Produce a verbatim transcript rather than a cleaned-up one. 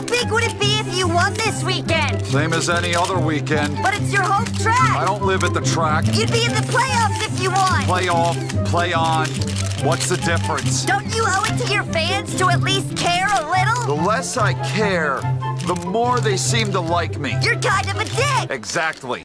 big would it be if you won this weekend? Same as any other weekend. But it's your home track. I don't live at the track. You'd be in the playoffs if you won. Play off, play on. What's the difference? Don't you owe it to your fans to at least care a little? The less I care, the more they seem to like me. You're kind of a dick. Exactly.